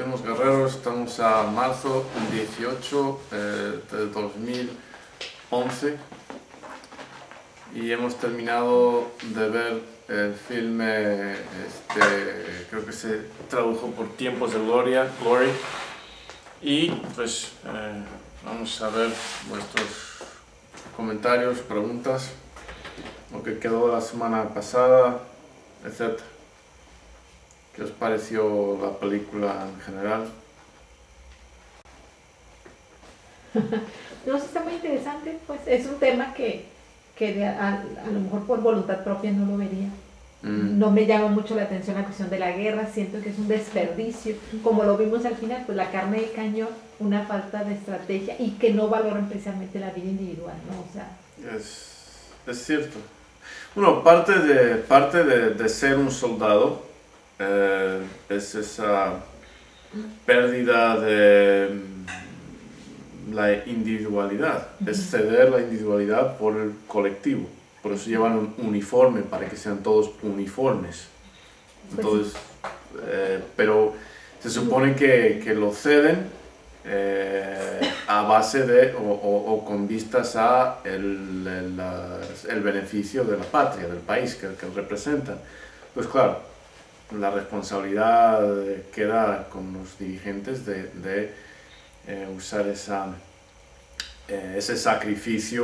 Éramos Guerreros, estamos a marzo 18 de 2011 y hemos terminado de ver el filme, creo que se tradujo por Tiempos de Gloria, Glory, y pues vamos a ver vuestros comentarios, preguntas, lo que quedó la semana pasada, etc. ¿Qué os pareció la película en general? No sé, está muy interesante, pues es un tema que a lo mejor por voluntad propia no lo vería. No me llama mucho la atención la cuestión de la guerra, siento que es un desperdicio, como lo vimos al final, pues la carne de cañón, una falta de estrategia y que no valoran precisamente la vida individual, ¿no? O sea, es cierto. Bueno, parte de ser un soldado es esa pérdida de la individualidad, es ceder la individualidad por el colectivo. Por eso llevan un uniforme, para que sean todos uniformes. Entonces, pero se supone que lo ceden a base de, o con vistas a el beneficio de la patria, del país que representan. Pues claro, la responsabilidad queda con los dirigentes de usar ese sacrificio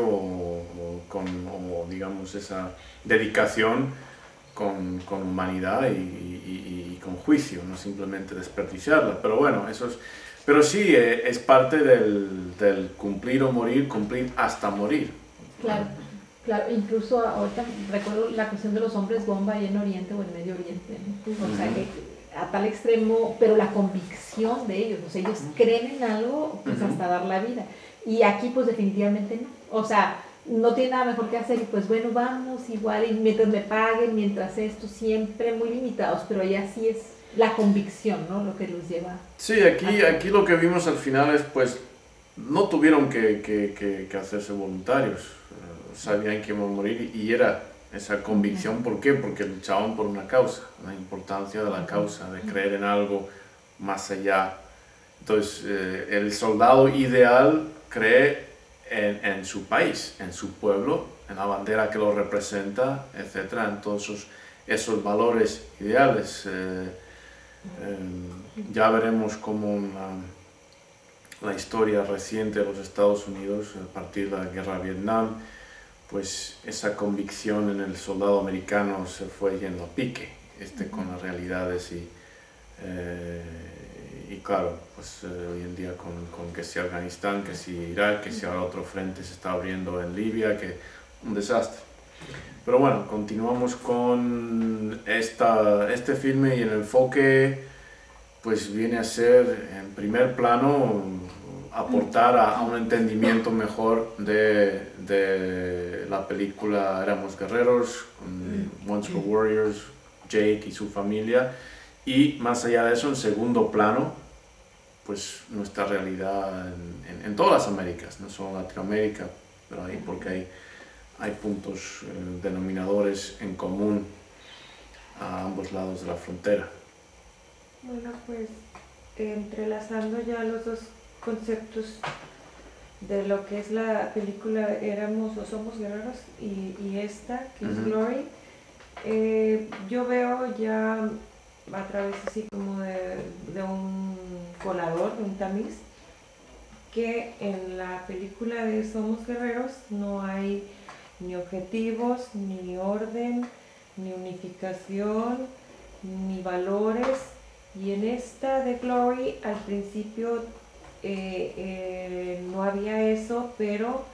o digamos esa dedicación con humanidad y con juicio, no simplemente desperdiciarla. Pero bueno, pero sí, es parte del cumplir o morir, cumplir hasta morir. claro, claro, incluso ahorita recuerdo la cuestión de los hombres bomba ahí en Oriente o en Medio Oriente, ¿no? O sea, que a tal extremo, pero la convicción de ellos, o sea, ellos creen en algo, pues hasta dar la vida. Y aquí pues definitivamente no, o sea, no tiene nada mejor que hacer y pues bueno, vamos igual y mientras me paguen, mientras esto, siempre muy limitados, pero allá sí es la convicción, ¿no? Lo que los lleva. Sí, aquí lo que vimos al final es pues no tuvieron que hacerse voluntarios, sabían que iban a morir y era esa convicción. ¿Por qué? Porque luchaban por una causa, la importancia de la causa, de creer en algo más allá. Entonces, el soldado ideal cree en su país, en su pueblo, en la bandera que lo representa, etc. En todos esos valores ideales. Ya veremos cómo la historia reciente de los Estados Unidos, a partir de la guerra de Vietnam, pues esa convicción en el soldado americano se fue yendo a pique, con las realidades y claro, pues hoy en día con que si Afganistán, que si Irak, que si ahora otro frente se está abriendo en Libia, que un desastre. Pero bueno, continuamos con este filme y el enfoque pues viene a ser en primer plano aportar a un entendimiento mejor de la película Éramos Guerreros, Once Were Warriors, Jake y su familia, y más allá de eso, en segundo plano, pues nuestra realidad en todas las Américas, no solo Latinoamérica, pero ahí porque hay puntos denominadores en común a ambos lados de la frontera. Bueno, pues entrelazando ya los dos conceptos de lo que es la película Éramos o Somos Guerreros y esta, que es Glory, yo veo ya a través así como de un colador, de un tamiz, que en la película de Somos Guerreros no hay ni objetivos, ni orden, ni unificación, ni valores, y en esta de Glory al principio no había eso, pero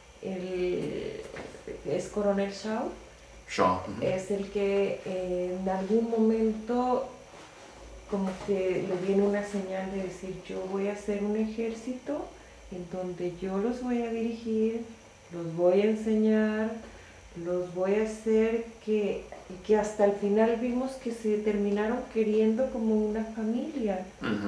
es Coronel Shaw. Es el que en algún momento como que le viene una señal de decir: yo voy a hacer un ejército en donde yo los voy a dirigir, los voy a enseñar, los voy a hacer que hasta el final vimos que se terminaron queriendo como una familia.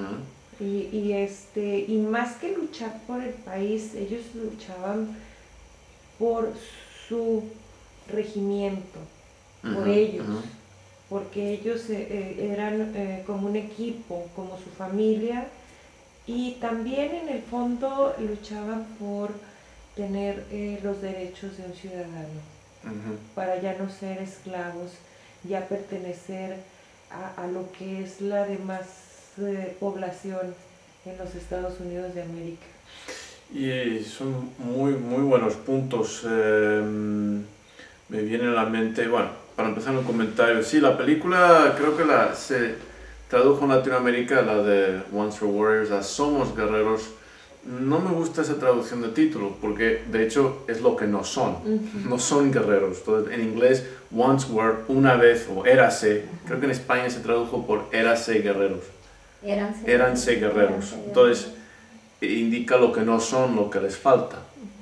Y más que luchar por el país, ellos luchaban por su regimiento, por ellos. porque ellos eran como un equipo, como su familia, y también en el fondo luchaban por tener los derechos de un ciudadano, para ya no ser esclavos, ya pertenecer a lo que es la demás población en los Estados Unidos de América. Y son muy buenos puntos. Me viene a la mente, bueno, para empezar un comentario, sí, la película creo que se tradujo en Latinoamérica, la de Once Were Warriors, a Somos Guerreros. No me gusta esa traducción de título, porque de hecho es lo que no son, no son guerreros. Entonces, en inglés, Once Were, una vez, o érase, creo que en España se tradujo por érase guerreros. Éranse guerreros. Entonces, indica lo que no son, lo que les falta.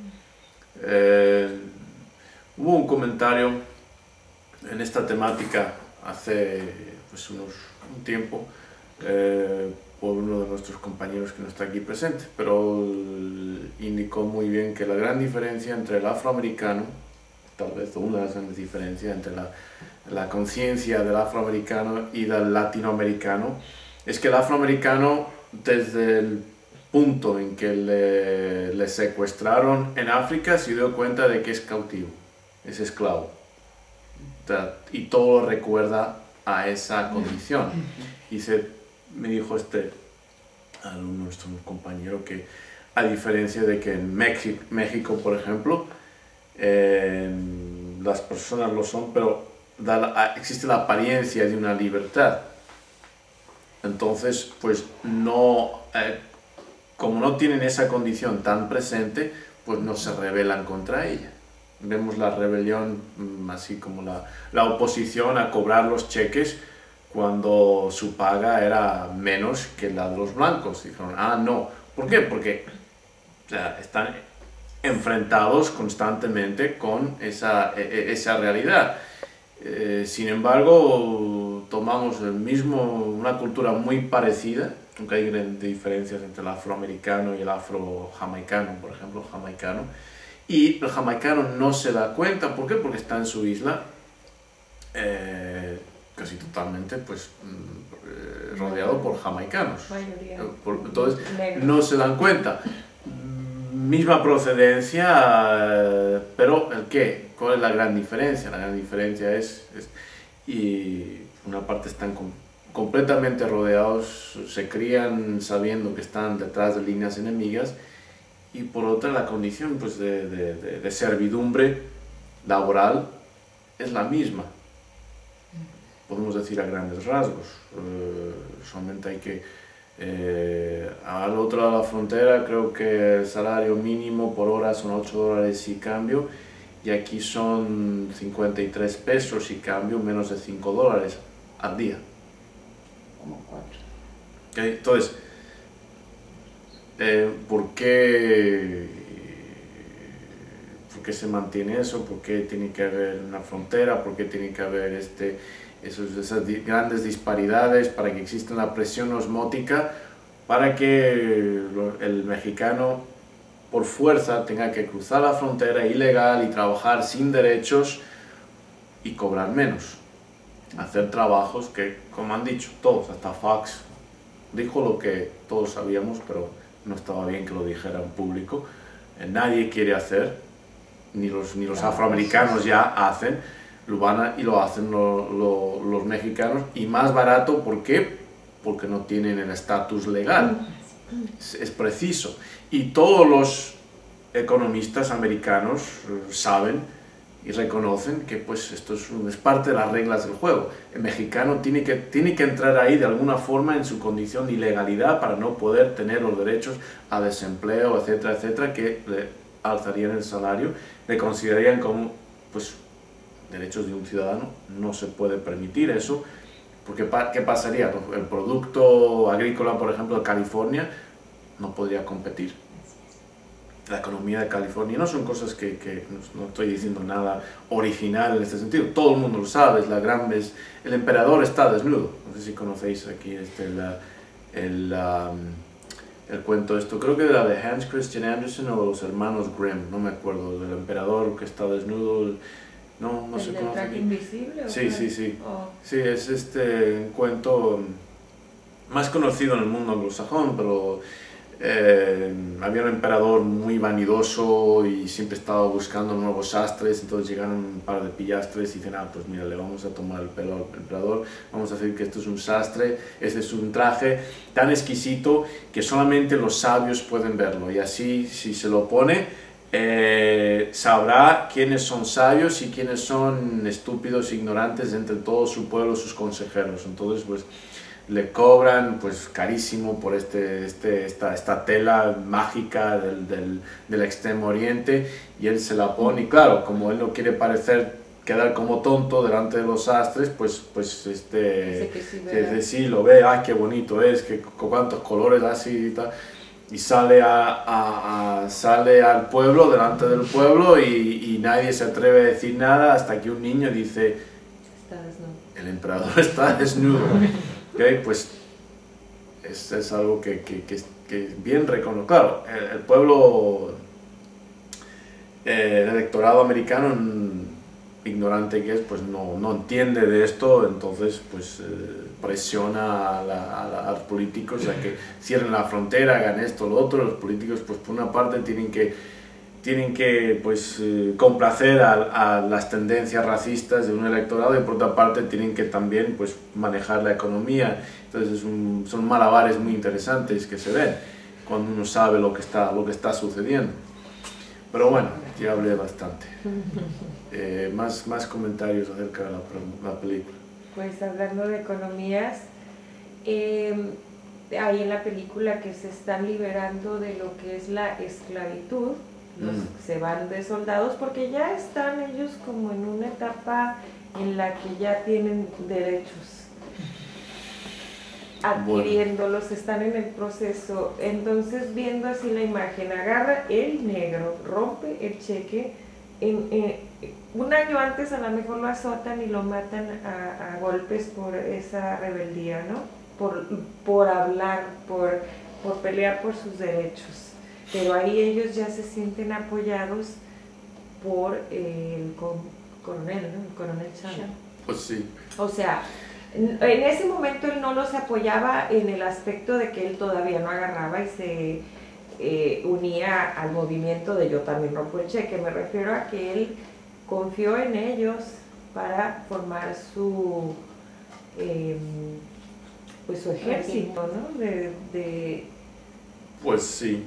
Hubo un comentario en esta temática hace pues, un tiempo por uno de nuestros compañeros que no está aquí presente, pero indicó muy bien que la gran diferencia entre el afroamericano, tal vez una de las grandes diferencias entre la conciencia del afroamericano y del latinoamericano, es que el afroamericano, desde el punto en que le secuestraron en África, se dio cuenta de que es cautivo, es esclavo, y todo recuerda a esa condición. Y me dijo nuestro compañero, que a diferencia de que en México, por ejemplo, las personas lo son, pero existe la apariencia de una libertad. Entonces, pues no, como no tienen esa condición tan presente, pues no se rebelan contra ella. Vemos la rebelión, así como la oposición a cobrar los cheques cuando su paga era menos que la de los blancos. Dijeron, no. ¿Por qué? Porque están enfrentados constantemente con esa realidad. Sin embargo, tomamos una cultura muy parecida, aunque hay grandes diferencias entre el afroamericano y el afro-jamaicano, por ejemplo, jamaicano. Y el jamaicano no se da cuenta. ¿Por qué? Porque está en su isla casi totalmente pues, rodeado por jamaicanos. Entonces no se dan cuenta. Misma procedencia, pero ¿el qué? ¿Cuál es la gran diferencia? La gran diferencia y una parte están completamente rodeados, se crían sabiendo que están detrás de líneas enemigas, y por otra la condición pues, de servidumbre laboral es la misma. Podemos decir a grandes rasgos. Solamente hay que al otro lado de la frontera creo que el salario mínimo por hora son $8 y cambio, y aquí son 53 pesos y cambio, menos de $5 al día. Como 4. ¿Okay? Entonces, ¿por qué se mantiene eso? ¿Por qué tiene que haber una frontera? ¿Por qué tiene que haber esas grandes disparidades para que exista una presión osmótica para que el mexicano por fuerza tenga que cruzar la frontera ilegal y trabajar sin derechos y cobrar menos? Hacer trabajos que, como han dicho todos, hasta Fox dijo lo que todos sabíamos, pero no estaba bien que lo dijera en público. Nadie quiere hacer, ni los afroamericanos ya hacen, lo hacen los mexicanos, y más barato. ¿Por qué? Porque no tienen el estatus legal. Es preciso. Y todos los economistas americanos saben y reconocen que pues esto es parte de las reglas del juego. El mexicano tiene que entrar ahí de alguna forma en su condición de ilegalidad para no poder tener los derechos a desempleo, etcétera, etcétera, que le alzarían el salario, le considerarían como pues derechos de un ciudadano. No se puede permitir eso, porque ¿qué pasaría? El producto agrícola, por ejemplo, de California no podría competir. La economía de California, no son cosas que no estoy diciendo nada original en este sentido, todo el mundo lo sabe, el emperador está desnudo. No sé si conocéis aquí el cuento creo que era de Hans Christian Andersen o los hermanos Grimm, no me acuerdo, del emperador que está desnudo. No se ¿El del conoce traje aquí. invisible? ¿O Sí, cuál? sí, sí. Oh. Sí, es un cuento más conocido en el mundo anglosajón, pero había un emperador muy vanidoso y siempre estaba buscando nuevos sastres, entonces llegaron un par de pillastres y dicen, pues mira, le vamos a tomar el pelo al emperador, vamos a decir que esto es un sastre, este es un traje tan exquisito que solamente los sabios pueden verlo, y así si se lo pone, sabrá quiénes son sabios y quiénes son estúpidos, ignorantes entre todo su pueblo, sus consejeros. Entonces pues le cobran pues carísimo por esta tela mágica del Extremo Oriente, y él se la pone, y claro, como él no quiere quedar como tonto delante de los sastres, pues sí, lo ve, qué bonito es, cuántos colores así y tal, y sale sale al pueblo, delante del pueblo, y nadie se atreve a decir nada hasta que un niño dice, Está desnudo. el emperador está desnudo. Okay, pues es algo que bien reconocido. Claro, el pueblo, el electorado americano, ignorante que es, pues no entiende de esto, entonces pues presiona a los políticos a que cierren la frontera, hagan esto, lo otro. Los políticos pues por una parte tienen que pues, complacer a las tendencias racistas de un electorado, y por otra parte tienen que también pues, manejar la economía. Entonces son malabares muy interesantes que se ven cuando uno sabe lo que está sucediendo. Pero bueno, ya hablé bastante. Más comentarios acerca de la película. Pues hablando de economías, hay en la película que se están liberando de lo que es la esclavitud. Se van de soldados porque ya están ellos como en una etapa en la que ya tienen derechos, adquiriéndolos, están en el proceso. Entonces, viendo así la imagen, agarra el negro, rompe el cheque, un año antes a lo mejor lo azotan y lo matan a golpes por esa rebeldía, ¿no? Por hablar, por pelear por sus derechos. Pero ahí ellos ya se sienten apoyados por el coronel, ¿no? El coronel Chan. Pues sí. O sea, en ese momento él no los apoyaba en el aspecto de que él todavía no agarraba y se unía al movimiento de yo también rompo el cheque. Me refiero a que él confió en ellos para formar su su ejército, ¿no? Pues sí.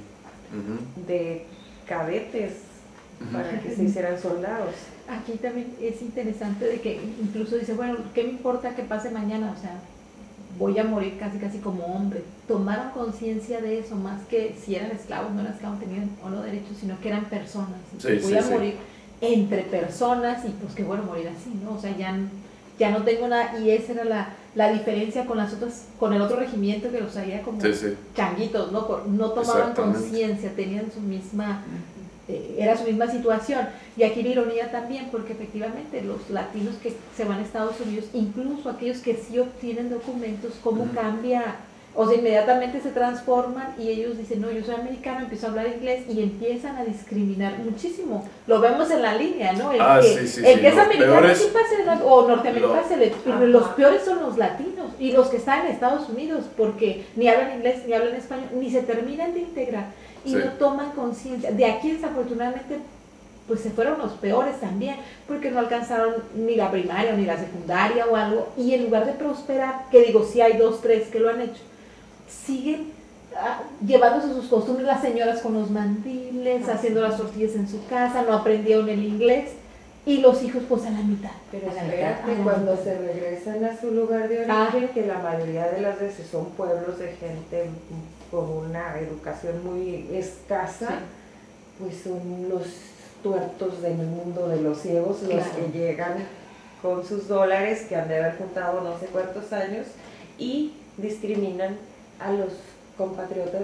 De cadetes para que se hicieran soldados. Aquí también es interesante de que incluso dice, bueno, ¿qué me importa que pase mañana? O sea, voy a morir casi como hombre. Tomaron conciencia de eso, más que si eran esclavos, no eran esclavos, tenían o no derechos, sino que eran personas. Voy a morir entre personas, y pues qué bueno morir así, ¿no? O sea, ya no tengo nada, y esa era la diferencia con las otras, con el otro regimiento que los haría como changuitos, ¿no? No tomaban conciencia, tenían su misma, era su misma situación. Y aquí la ironía también, porque efectivamente los latinos que se van a Estados Unidos, incluso aquellos que sí obtienen documentos, cómo cambia, o sea, inmediatamente se transforman y ellos dicen, no, yo soy americano, empiezo a hablar inglés, y empiezan a discriminar muchísimo. Lo vemos en la línea, ¿no? El que es americano sí pasa, o norteamericano pero los peores son los latinos y los que están en Estados Unidos, porque ni hablan inglés, ni hablan español, ni se terminan de integrar y no toman conciencia. De aquí desafortunadamente pues se fueron los peores también, porque no alcanzaron ni la primaria ni la secundaria o algo, y en lugar de prosperar, que digo, sí hay 2, 3 que lo han hecho, siguen llevándose sus costumbres, las señoras con los mandiles, haciendo las tortillas en su casa, no aprendieron el inglés, y los hijos pues a la mitad. Pero espérate, cuando se regresan a su lugar de origen, que la mayoría de las veces son pueblos de gente con una educación muy escasa, pues son los tuertos del mundo de los ciegos, los que llegan con sus dólares que han de haber juntado no sé cuántos años y discriminan a los compatriotas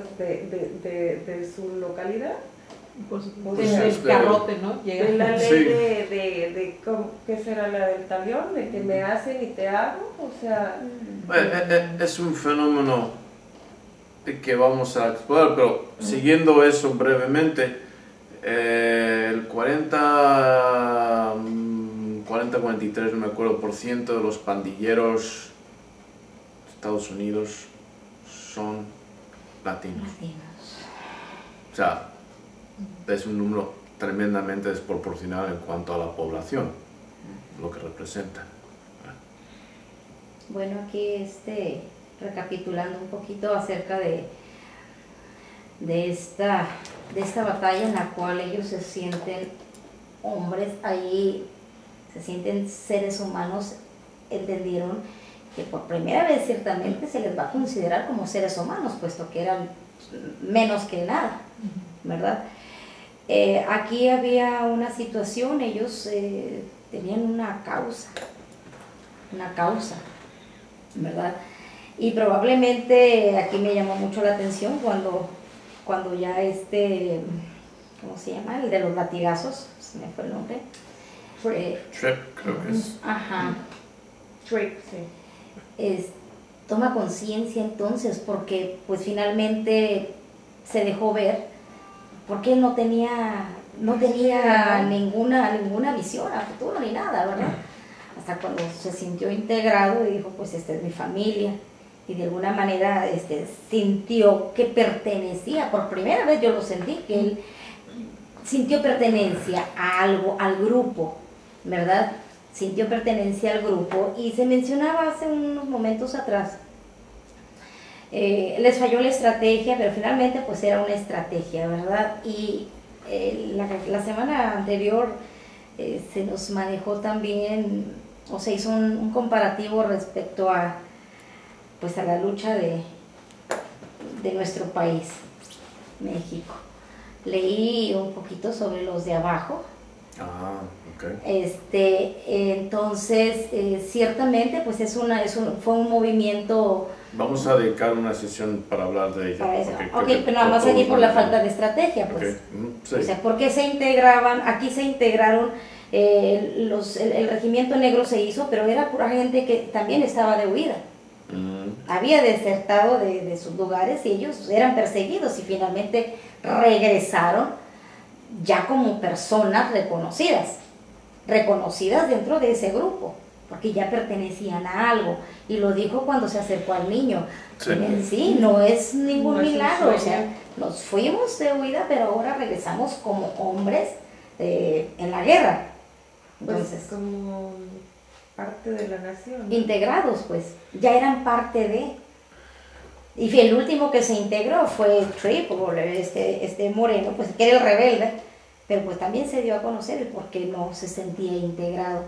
de su localidad. Por supuesto, el garrote, ¿no? Llega la ley de ¿qué será la del talión? De que me hacen y te hago, o sea... Es un fenómeno que vamos a explorar, pero siguiendo eso brevemente, el 40 40-43, no me acuerdo, por ciento de los pandilleros de Estados Unidos son latinos. O sea, es un número tremendamente desproporcional en cuanto a la población, lo que representa. Bueno, aquí recapitulando un poquito acerca de esta batalla en la cual ellos se sienten hombres, ahí se sienten seres humanos, entendieron que por primera vez ciertamente se les va a considerar como seres humanos, puesto que eran menos que nada, ¿verdad? Aquí había una situación, ellos tenían una causa, ¿verdad? Y probablemente aquí me llamó mucho la atención cuando ya ¿cómo se llama? El de los latigazos, se me fue el nombre. Tripp, creo que es. Ajá. Tripp, sí. Toma conciencia entonces, porque pues finalmente se dejó ver, porque él no tenía ninguna visión a futuro ni nada, ¿verdad? Hasta cuando se sintió integrado y dijo, pues esta es mi familia, y de alguna manera sintió que pertenecía, por primera vez yo lo sentí, que él sintió pertenencia a algo, al grupo, ¿verdad? Sintió pertenencia al grupo, y se mencionaba hace unos momentos atrás, les falló la estrategia, pero finalmente pues era una estrategia, ¿verdad? Y la semana anterior se nos manejó también, o se hizo un comparativo respecto a la lucha de nuestro país, México. Leí un poquito sobre los de abajo. Ah, ok. Entonces, ciertamente, pues fue un movimiento. Vamos a dedicar una sesión para hablar de ella. Para eso. Pero nada más aquí por la falta de estrategia, pues. Okay. Sí. O sea, porque se integraban, aquí se integraron, el regimiento negro se hizo, pero era pura gente que también estaba de huida. Había desertado de sus lugares y ellos eran perseguidos y finalmente regresaron ya como personas reconocidas dentro de ese grupo, porque ya pertenecían a algo, y lo dijo cuando se acercó al niño. Sí, no es ningún milagro, o sea, nos fuimos de huida, pero ahora regresamos como hombres en la guerra. Entonces, pues como parte de la nación, ¿no? Integrados, pues, ya eran parte de. Y el último que se integró fue Tripp, moreno, pues que era el rebelde, pero pues también se dio a conocer el por qué no se sentía integrado.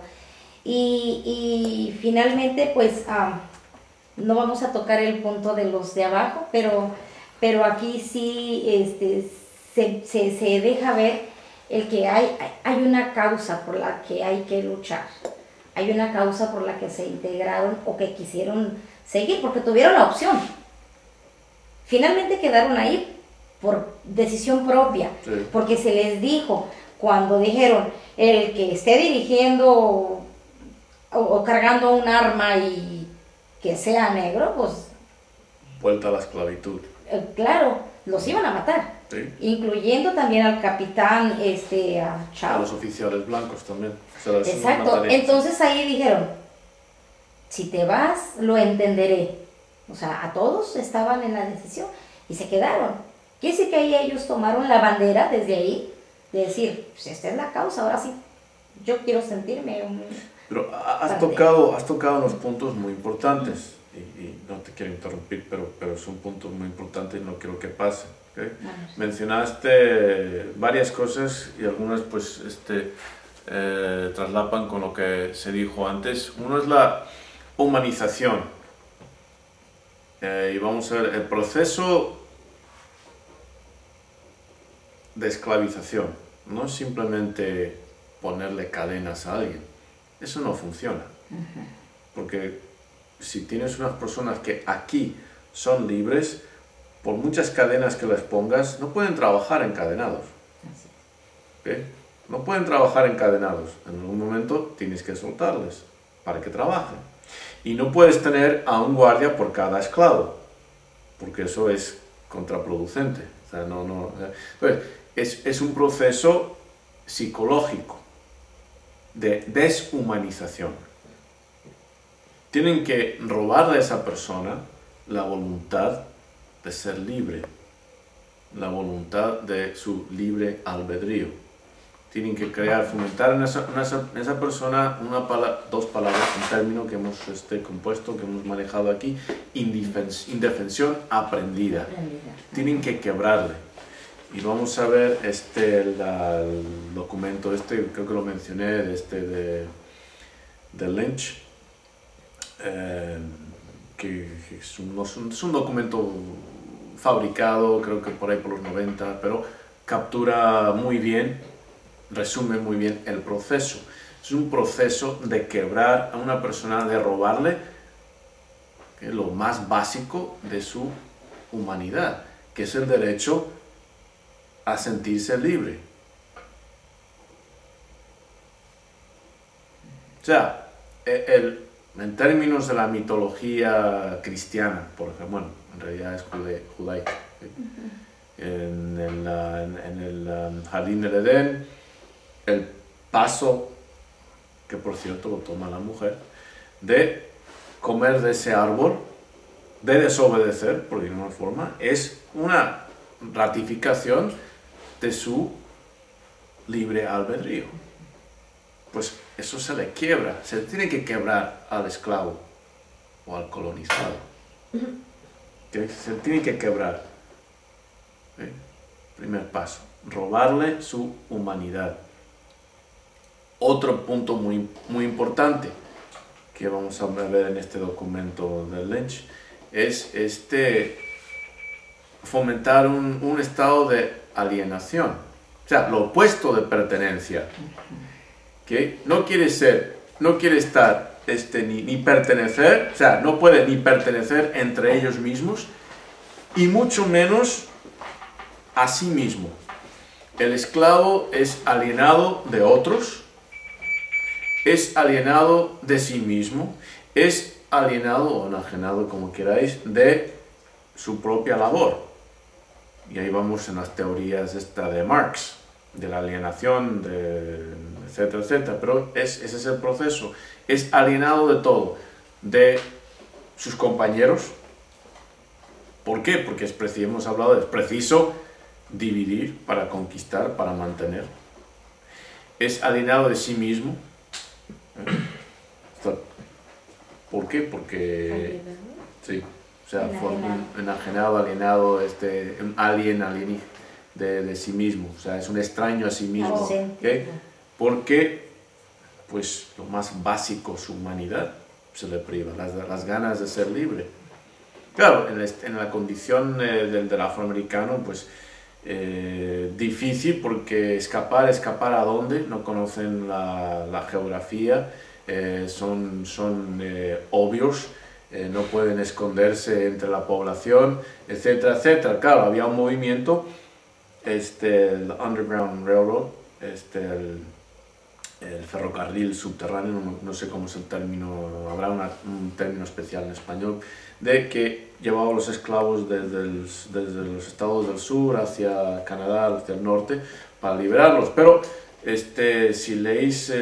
Y finalmente, pues, no vamos a tocar el punto de los de abajo, pero aquí sí se deja ver el que hay una causa por la que hay que luchar. Hay una causa por la que se integraron o que quisieron seguir, porque tuvieron la opción. Finalmente quedaron ahí por decisión propia, Sí. porque se les dijo, cuando dijeron, el que esté dirigiendo o cargando un arma y que sea negro, pues Vuelta a la esclavitud. claro, los iban a matar, Sí. incluyendo también al capitán a A Chao. los oficiales blancos también. O sea, eso Exacto, no mataría. entonces ahí dijeron, si te vas, lo entenderé. O sea, a todos estaban en la decisión y se quedaron. Quiere decir que ahí ellos tomaron la bandera desde ahí, de decir, pues esta es la causa, ahora sí, yo quiero sentirme Pero has parte. tocado unos puntos muy importantes, y no te quiero interrumpir, pero es un punto muy importante y no quiero que pase. ¿Okay? Mencionaste varias cosas y algunas pues traslapan con lo que se dijo antes. Uno es la humanización. Y vamos a ver el proceso de esclavización. No es simplemente ponerle cadenas a alguien. Eso no funciona. Porque si tienes unas personas que aquí son libres, por muchas cadenas que les pongas, no pueden trabajar encadenados. ¿Okay? No pueden trabajar encadenados. En algún momento tienes que soltarles para que trabajen. Y no puedes tener a un guardia por cada esclavo, porque eso es contraproducente. O sea, Entonces, es un proceso psicológico. de deshumanización. Tienen que robarle a esa persona la voluntad de ser libre, la voluntad de su libre albedrío. Tienen que crear, fomentar en esa persona dos palabras, un término que hemos compuesto, que hemos manejado aquí, indefensión aprendida. Tienen que quebrarle. Y vamos a ver el documento, creo que lo mencioné, de Lynch, que es un documento fabricado, creo que por ahí por los 90, pero captura muy bien, resume muy bien el proceso. Es un proceso de quebrar a una persona, de robarle lo más básico de su humanidad, que es el derecho a sentirse libre. O sea, en términos de la mitología cristiana, por ejemplo, bueno, en realidad es judaica, en el jardín del Edén, el paso, que por cierto lo toma la mujer, de comer de ese árbol, de desobedecer, por decirlo de una forma, es una ratificación de su libre albedrío. Pues eso se le quiebra, se le tiene que quebrar al esclavo o al colonizado. Se tiene que quebrar. Primer paso, robarle su humanidad. Otro punto muy, muy importante que vamos a ver en este documento de Lynch es fomentar un estado de alienación, o sea, lo opuesto de pertenencia, que no quiere estar ni pertenecer, o sea, no puede ni pertenecer entre ellos mismos y mucho menos a sí mismo. El esclavo es alienado de otros, es alienado de sí mismo, es alienado o enajenado, como queráis, de su propia labor. Y ahí vamos en las teorías de Marx, de la alienación, etcétera, etcétera. Pero ese es el proceso. Es alienado de todo, de sus compañeros. ¿Por qué? Porque hemos hablado de es preciso dividir para conquistar, para mantener. Es alienado de sí mismo. ¿Por qué? Porque... sí. O sea, enajenado, alienado, un alien de sí mismo. O sea, es un extraño a sí mismo. ¿Okay? Porque, pues, lo más básico, su humanidad, se le priva, las ganas de ser libre. Claro, en la condición del afroamericano, pues, difícil, porque escapar ¿a dónde? No conocen la geografía, son obvios. No pueden esconderse entre la población, etcétera, etcétera. Claro, había un movimiento, el Underground Railroad, el ferrocarril subterráneo, no sé cómo es el término, habrá un término especial en español, de que llevaba a los esclavos desde los estados del sur hacia Canadá, hacia el norte, para liberarlos. Pero si leéis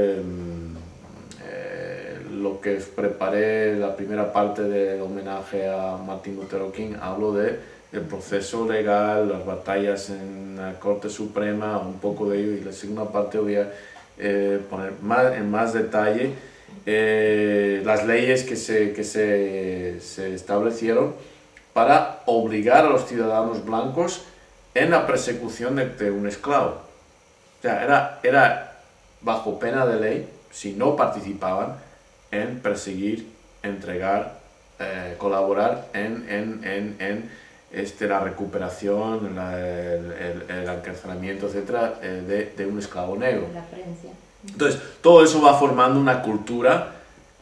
lo que preparé, la primera parte del homenaje a Martin Luther King, hablo del proceso legal, las batallas en la Corte Suprema, un poco de ello, y la segunda parte voy a poner en más detalle las leyes que se establecieron para obligar a los ciudadanos blancos en la persecución de un esclavo. O sea, era bajo pena de ley, si no participaban, en perseguir, entregar, colaborar en la recuperación, el encarcelamiento, etcétera, de un esclavo negro. Entonces, todo eso va formando una cultura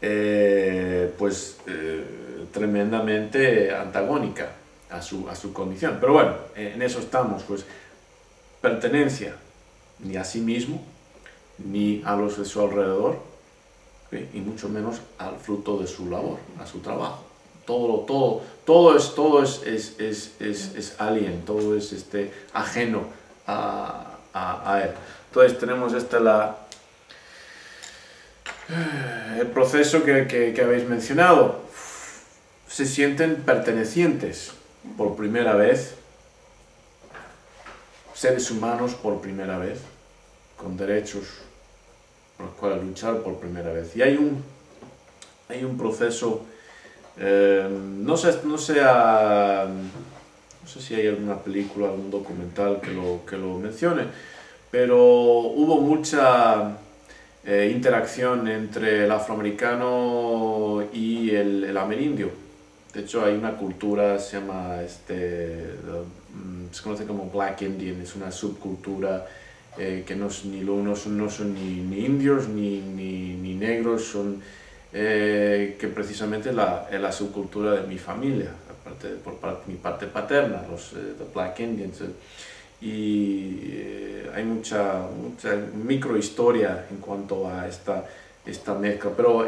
tremendamente antagónica a su condición. Pero bueno, en eso estamos, pues, pertenencia ni a sí mismo, ni a los de su alrededor, ¿okay? Y mucho menos al fruto de su labor, a su trabajo. Todo es alien, todo es ajeno a él. Entonces tenemos El proceso que habéis mencionado, se sienten pertenecientes por primera vez, seres humanos por primera vez, con derechos por los cuales luchar por primera vez. Y hay un proceso, no sé si hay alguna película, algún documental que lo mencione, pero hubo mucha interacción entre el afroamericano y el amerindio. De hecho, hay una cultura, se conoce como Black Indian, es una subcultura que no son ni indios ni negros, son que precisamente la subcultura de mi familia, por mi parte paterna, los the Black Indians. Y hay mucha microhistoria en cuanto a esta mezcla, pero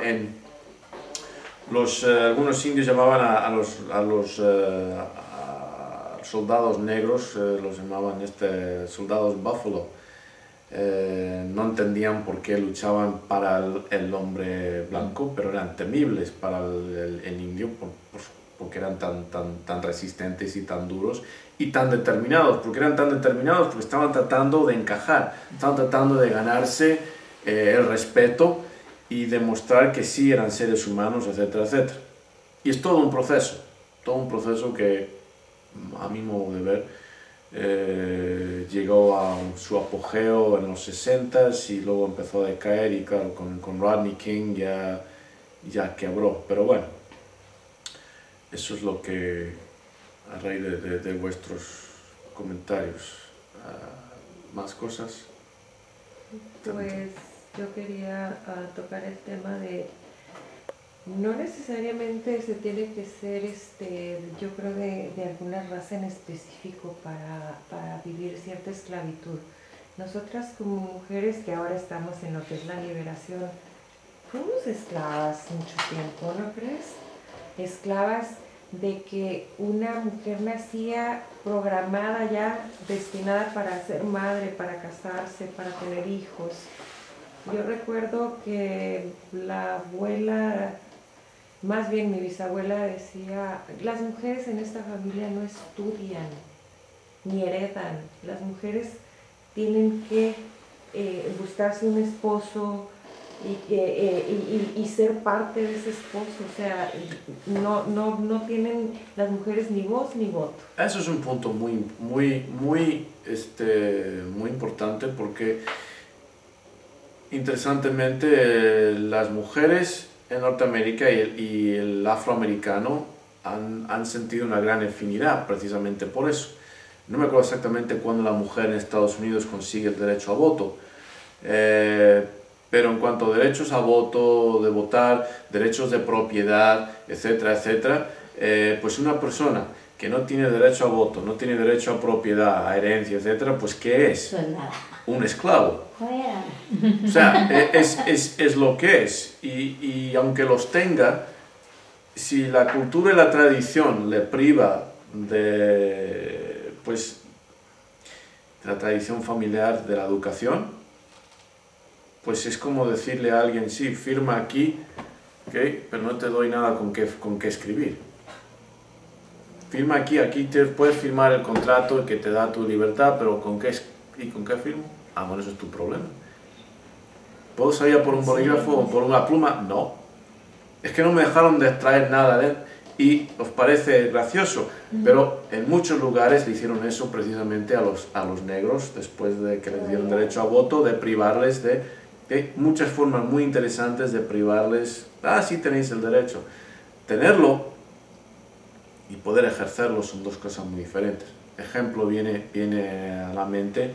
algunos indios llamaban a los soldados negros, los llamaban soldados Buffalo. No entendían por qué luchaban para el hombre blanco, pero eran temibles para el indio porque eran tan resistentes y tan duros y tan determinados. Porque eran tan determinados porque estaban tratando de encajar, estaban tratando de ganarse el respeto y demostrar que sí eran seres humanos, etcétera, etcétera. Y es todo un proceso que, a mi modo de ver, llegó a su apogeo en los 60s y luego empezó a decaer y claro, con Rodney King ya quebró. Pero bueno, eso es lo que, a raíz de vuestros comentarios, más cosas. Pues yo quería tocar el tema de, no necesariamente se tiene que ser, yo creo, de alguna raza en específico para vivir cierta esclavitud. Nosotras como mujeres que ahora estamos en lo que es la liberación, fuimos esclavas mucho tiempo, ¿no crees? Esclavas de que una mujer nacía programada ya, destinada para ser madre, para casarse, para tener hijos. Yo recuerdo que la abuela, más bien mi bisabuela decía, las mujeres en esta familia no estudian ni heredan, las mujeres tienen que buscarse un esposo y ser parte de ese esposo, o sea, no tienen las mujeres ni voz ni voto. Eso es un punto muy importante porque interesantemente las mujeres en Norteamérica y el afroamericano han sentido una gran afinidad precisamente por eso. No me acuerdo exactamente cuándo la mujer en Estados Unidos consigue el derecho a voto, pero en cuanto a derechos a voto, de votar, derechos de propiedad, etcétera, etcétera, pues una persona que no tiene derecho a voto, no tiene derecho a propiedad, a herencia, etcétera, pues ¿qué es? Un esclavo. O sea, es lo que es. Y aunque los tenga, si la cultura y la tradición le priva de la tradición familiar, de la educación, pues es como decirle a alguien, sí, firma aquí, ¿okay? Pero no te doy nada con qué escribir. Firma aquí puedes firmar el contrato que te da tu libertad, pero ¿con qué firmo? Ah, bueno, eso es tu problema. ¿Puedo salir a por un bolígrafo o por una pluma? No. Es que no me dejaron de extraer nada de él. Y os parece gracioso, pero en muchos lugares le hicieron eso precisamente a los negros, después de que les dieron derecho a voto, de privarles de muchas formas muy interesantes de privarles. Ah, sí tenéis el derecho. Tenerlo y poder ejercerlo son dos cosas muy diferentes. Ejemplo viene a la mente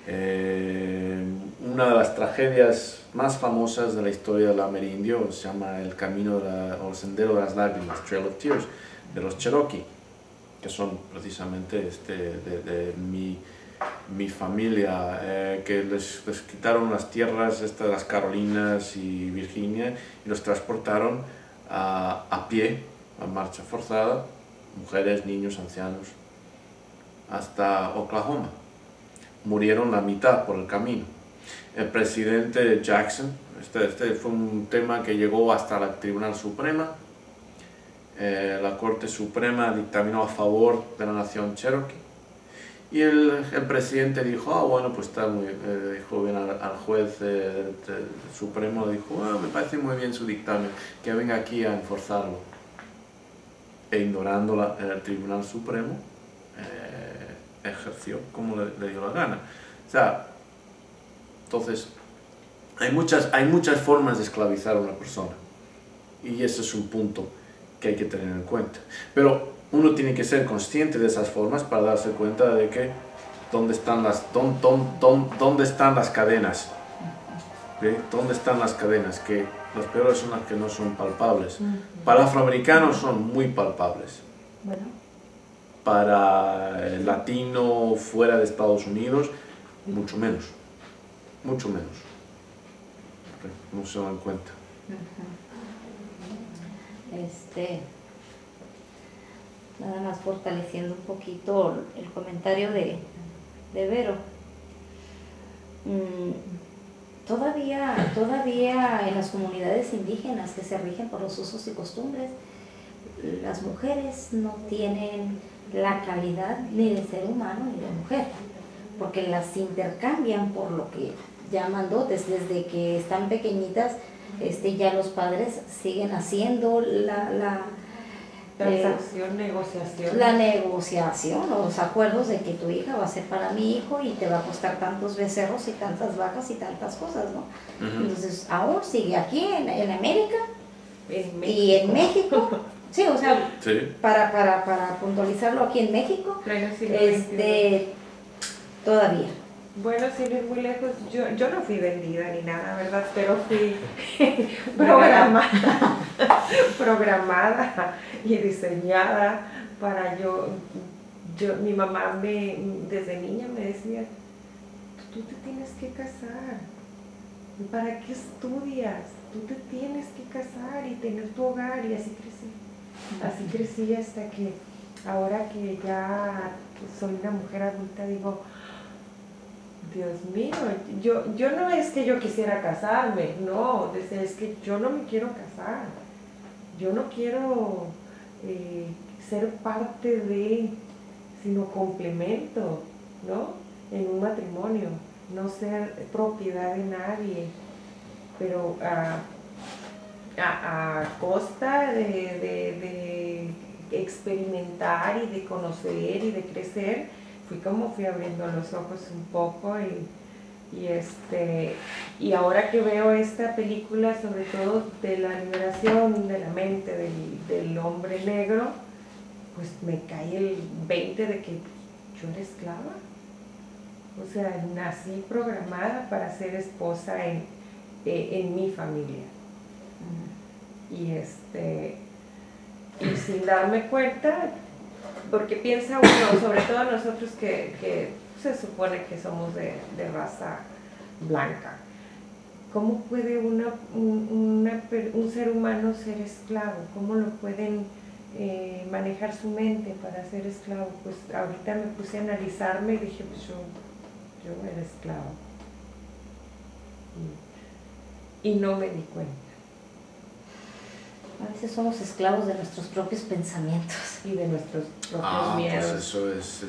una de las tragedias más famosas de la historia del amerindio, se llama el Sendero de las Lágrimas, Trail of Tears, de los Cherokee, que son precisamente de mi familia, que les quitaron las tierras de las Carolinas y Virginia y los transportaron a pie, a marcha forzada, mujeres, niños, ancianos, hasta Oklahoma. Murieron la mitad por el camino. El presidente Jackson, este fue un tema que llegó hasta la Tribunal Suprema. La Corte Suprema dictaminó a favor de la nación Cherokee. Y el presidente dijo, bueno, pues está muy... dijo bien al juez del Supremo, dijo, me parece muy bien su dictamen, que venga aquí a enforzarlo. E ignorando el Tribunal Supremo, ejerció como le dio la gana. O sea, entonces, hay muchas formas de esclavizar a una persona. Y ese es un punto que hay que tener en cuenta. Pero uno tiene que ser consciente de esas formas para darse cuenta de que dónde están las cadenas. ¿Sí? ¿Dónde están las cadenas? Que las peores son las que no son palpables. Para el afroamericano son muy palpables. Bueno. Para el latino fuera de Estados Unidos, mucho menos. Mucho menos. No se dan cuenta. Nada más fortaleciendo un poquito el comentario de Vero. Todavía en las comunidades indígenas que se rigen por los usos y costumbres, las mujeres no tienen la calidad ni de ser humano ni de mujer, porque las intercambian por lo que llaman dotes. Desde que están pequeñitas, ya los padres siguen haciendo la negociación, los acuerdos de que tu hija va a ser para mi hijo y te va a costar tantos becerros y tantas vacas y tantas cosas, ¿no? Entonces, aún sigue aquí en América y en México. Sí, o sea, sí. Para puntualizarlo, aquí en México, todavía. Bueno, sin ir muy lejos, yo no fui vendida ni nada, ¿verdad? Pero fui programada y diseñada para mi mamá desde niña me decía, tú te tienes que casar, ¿para qué estudias? Tú te tienes que casar y tener tu hogar, y así crecí. Así crecí hasta que ahora que ya soy una mujer adulta digo, Dios mío, yo no es que yo quisiera casarme, no, es que yo no me quiero casar, yo no quiero ser parte de, sino complemento, ¿no? En un matrimonio, no ser propiedad de nadie, pero a costa de experimentar y de conocer y de crecer. Fui abriendo los ojos un poco y ahora que veo esta película, sobre todo de la liberación de la mente del hombre negro, pues me cae el 20 de que yo era esclava. O sea, nací programada para ser esposa en mi familia. Y sin darme cuenta, porque piensa uno, sobre todo nosotros que se supone que somos de raza blanca, ¿cómo puede un ser humano ser esclavo? ¿Cómo lo pueden manejar su mente para ser esclavo? Pues ahorita me puse a analizarme y dije, pues yo era esclavo. Y no me di cuenta. A veces somos esclavos de nuestros propios pensamientos. Y de nuestros propios miedos. Pues eso es,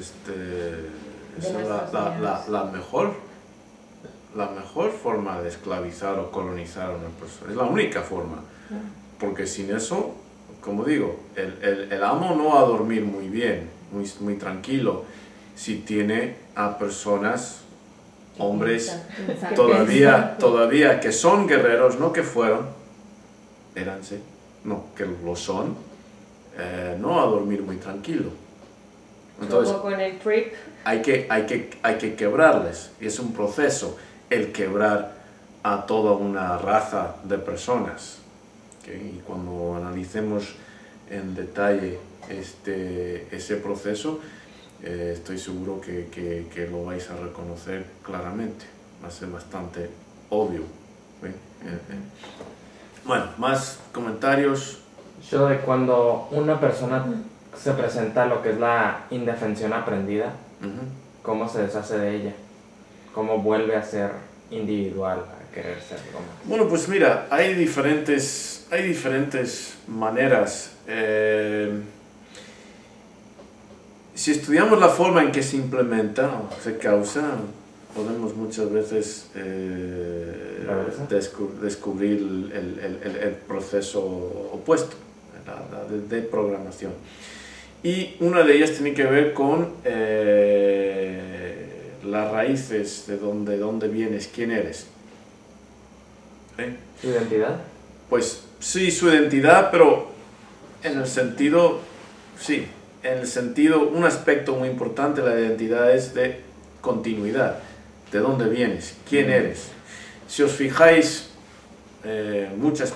la mejor forma de esclavizar o colonizar a una persona. Es la única forma. Porque sin eso, como digo, el amo no va a dormir muy bien, muy tranquilo, si tiene a personas, hombres, todavía que son guerreros, no que fueron, éranse, no, que lo son, no va a dormir muy tranquilo. Entonces, como con el trip. Hay que quebrarles, y es un proceso el quebrar a toda una raza de personas. ¿Okay? Y cuando analicemos en detalle ese proceso, estoy seguro que lo vais a reconocer claramente, va a ser bastante obvio. ¿Sí? Bueno, más comentarios. Yo de cuando una persona se presenta lo que es la indefensión aprendida, cómo se deshace de ella, cómo vuelve a ser individual a querer ser algo más? Bueno, pues mira, hay diferentes maneras. Si estudiamos la forma en que se implementa o se causa, podemos muchas veces descubrir el proceso opuesto de programación. Y una de ellas tiene que ver con las raíces de dónde vienes, quién eres. ¿Su identidad? Pues sí, su identidad, pero en el sentido, sí, en el sentido, un aspecto muy importante de la identidad es de continuidad, de dónde vienes, quién eres. Si os fijáis, muchos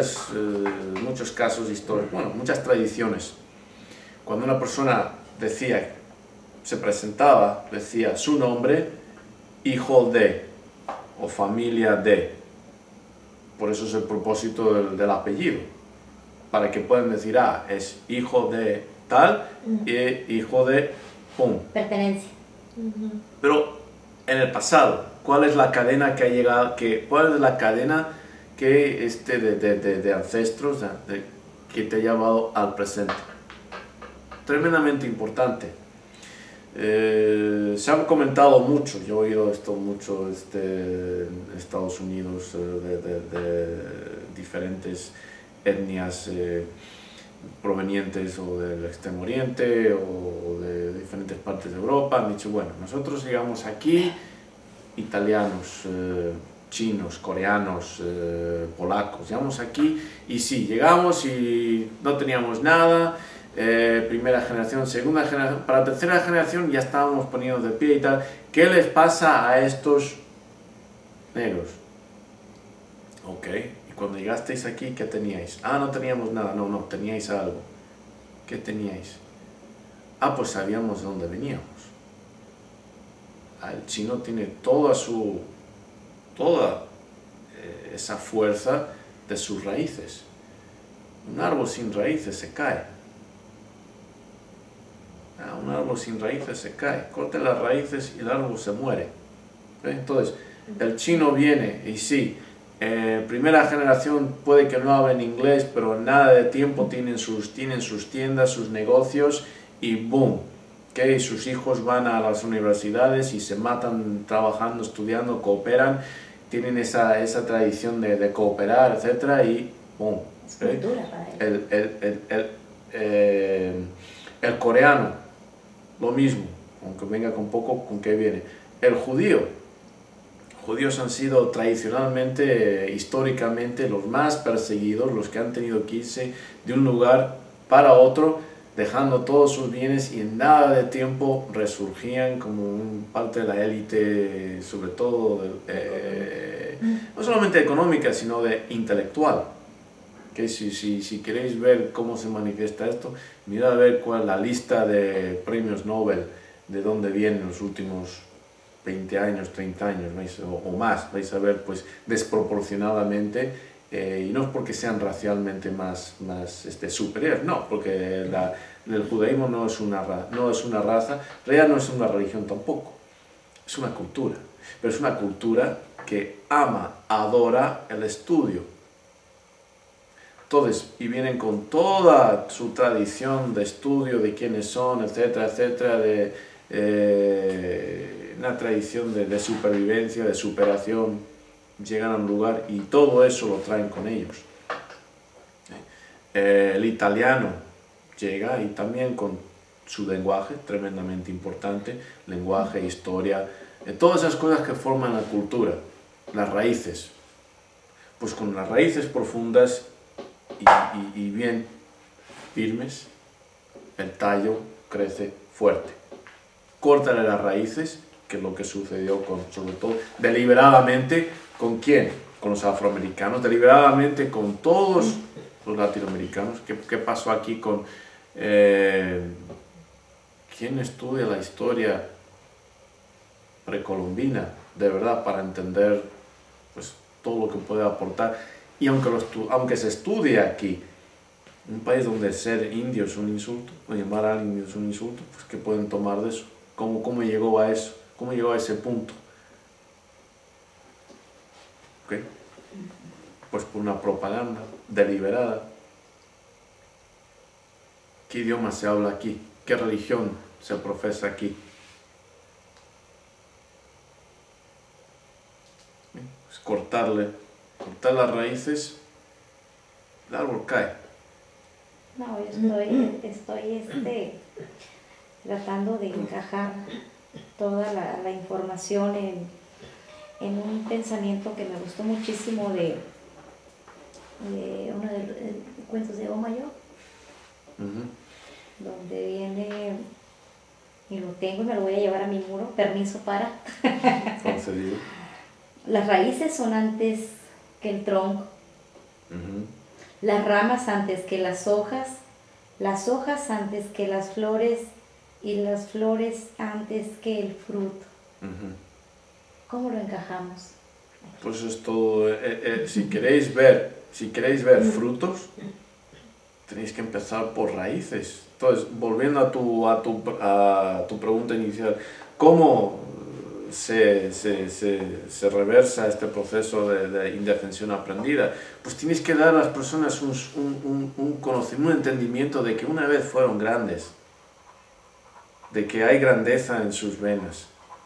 casos históricos, bueno, muchas tradiciones, cuando una persona decía, se presentaba, decía su nombre, hijo de, o familia de. Por eso es el propósito del apellido, para que puedan decir, ah, es hijo de tal y hijo de pum. Pertenencia. Pero en el pasado, ¿cuál es la cadena que ha llegado? ¿Cuál es la cadena que de ancestros que te ha llevado al presente? Tremendamente importante. Se han comentado mucho, yo he oído esto mucho en Estados Unidos, de diferentes etnias provenientes o del Extremo Oriente o de diferentes partes de Europa. Han dicho, bueno, nosotros llegamos aquí, italianos, chinos, coreanos, polacos, llegamos aquí y sí, llegamos y no teníamos nada. Primera generación, segunda generación, para tercera generación ya estábamos poniendo de pie y tal. ¿Qué les pasa a estos negros? Ok, y cuando llegasteis aquí, ¿qué teníais? Ah, no teníamos nada, no, teníais algo. ¿Qué teníais? Ah, pues sabíamos de dónde veníamos. El chino tiene toda esa fuerza de sus raíces. Un árbol sin raíces se cae. Un árbol sin raíces se cae, corten las raíces y el árbol se muere. Entonces, el chino viene y sí, primera generación puede que no hablen inglés, pero en nada de tiempo tienen sus tiendas, sus negocios y boom, sus hijos van a las universidades y se matan trabajando, estudiando, cooperan, tienen esa tradición de cooperar, etc. Y boom. El coreano, lo mismo, aunque venga con poco, ¿con qué viene? El judío. Judíos han sido tradicionalmente, históricamente, los más perseguidos, los que han tenido que irse de un lugar para otro, dejando todos sus bienes y en nada de tiempo resurgían como parte de la élite, sobre todo, no solamente económica, sino de intelectual. Que si queréis ver cómo se manifiesta esto, mirad a ver cuál es la lista de premios Nobel, de dónde vienen los últimos 20 años, 30 años, o más, vais a ver pues desproporcionadamente, y no es porque sean racialmente más superiores, no, porque el judaísmo no es una raza, en realidad no es una religión tampoco, es una cultura, pero es una cultura que ama, adora el estudio. Entonces, y vienen con toda su tradición de estudio, de quiénes son, etcétera, etcétera, una tradición de supervivencia, de superación, llegan a un lugar y todo eso lo traen con ellos. El italiano llega y también con su lenguaje, tremendamente importante, lenguaje, historia, todas esas cosas que forman la cultura, las raíces. Pues con las raíces profundas y bien firmes, el tallo crece fuerte. Córtale las raíces, que es lo que sucedió sobre todo deliberadamente, ¿con quién? Con los afroamericanos, deliberadamente con todos los latinoamericanos. ¿Qué pasó aquí con quién estudia la historia precolombina de verdad para entender pues todo lo que puede aportar? Y aunque se estudie aquí, un país donde ser indio es un insulto, o llamar a alguien indio es un insulto, pues ¿qué pueden tomar de eso? ¿Cómo llegó a eso? ¿Cómo llegó a ese punto? ¿ok? Pues por una propaganda deliberada. ¿Qué idioma se habla aquí? ¿Qué religión se profesa aquí? Pues cortar las raíces, el árbol cae. No, yo estoy tratando de encajar toda la información en un pensamiento que me gustó muchísimo de uno de los cuentos de Omayo, donde viene, y lo tengo y me lo voy a llevar a mi muro, permiso para. Concedido. Las raíces son antes que el tronco, las ramas antes que las hojas antes que las flores y las flores antes que el fruto. ¿Cómo lo encajamos? Pues es todo. Si queréis ver frutos, tenéis que empezar por raíces. Entonces, volviendo a tu pregunta inicial, ¿cómo se reversa este proceso de indefensión aprendida? Pues tienes que dar a las personas un conocimiento, un entendimiento de que una vez fueron grandes, de que hay grandeza en sus venas.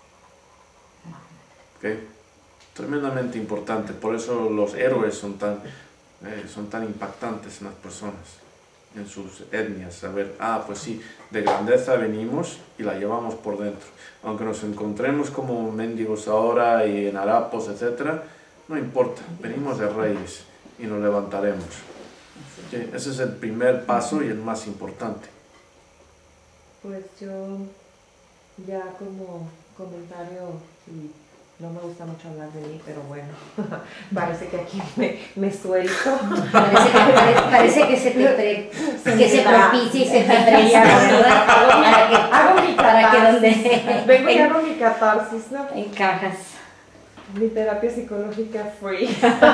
¿Okay? Tremendamente importante, por eso los héroes son tan impactantes en las personas, en sus etnias, saber, pues sí, de grandeza venimos y la llevamos por dentro. Aunque nos encontremos como mendigos ahora y en harapos, etc., no importa, venimos de reyes y nos levantaremos. ¿Okay? Ese es el primer paso y el más importante. Pues yo, ya como comentario, y no me gusta mucho hablar de mí, pero bueno, parece que aquí me suelto. Parece que se propicia y se te presta, ¿verdad? Para que donde vengo y hago mi catarsis, ¿no? Encajas. Mi terapia psicológica free.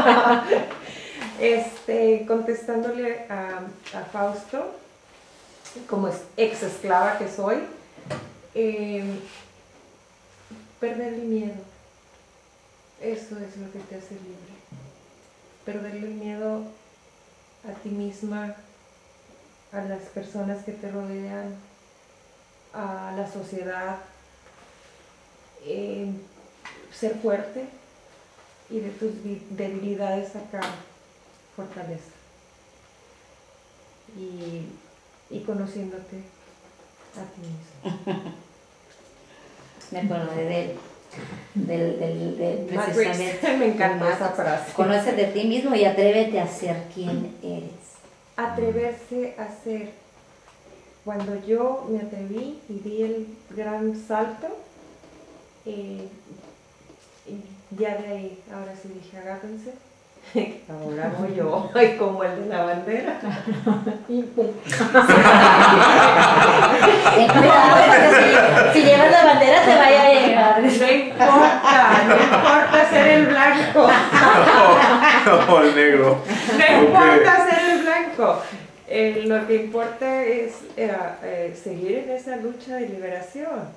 Contestándole a Fausto, como ex esclava que soy, perder el miedo. Eso es lo que te hace libre. Perderle el miedo a ti misma, a las personas que te rodean, a la sociedad. Ser fuerte y de tus debilidades sacar fortaleza. Y conociéndote a ti mismo. Me acordé del precisamente. Me encanta esa frase. Conoce de ti mismo y atrévete a ser quien eres. Atreverse a ser. Cuando yo me atreví y di el gran salto, ya de ahí, ahora sí dije, agárrense. Ahora voy yo, como el de la bandera. Y pum. Si llevas la bandera te vaya a llegar. No importa ser el blanco. O el negro. No importa ser el blanco. Lo que importa es seguir en esa lucha de liberación.